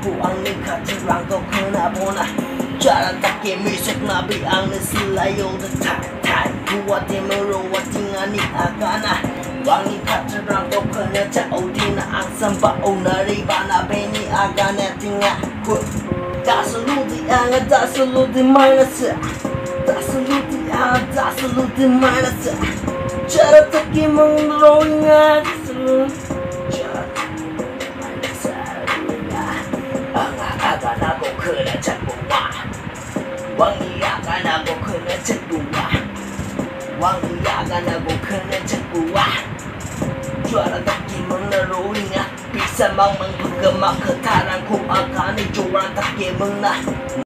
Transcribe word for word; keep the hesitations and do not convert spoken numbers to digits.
부항는 카트랑도 크나보나 자라답게 미속나 비앙는 슬라요드 탈탈 부와팀으로 와팅하니 아가나 왕이 카트랑도 크나 자오디나 앙산 바오나리 바나 베니 아가나 팅아 다슬루디 앙아 다슬루디 마이너스 다슬루디 앙아 다슬루디 마이너스 자라답게 먹는 로잉아 나고 그래 자꾸 와 왕이야가 나고 그래 자꾸 와 왕이야가 나고 그래 자꾸 와 쥐어라답기 먹는 로잉아 비싼 맘만 그거 막 그타란 고아가니 쥐어라답게 먹나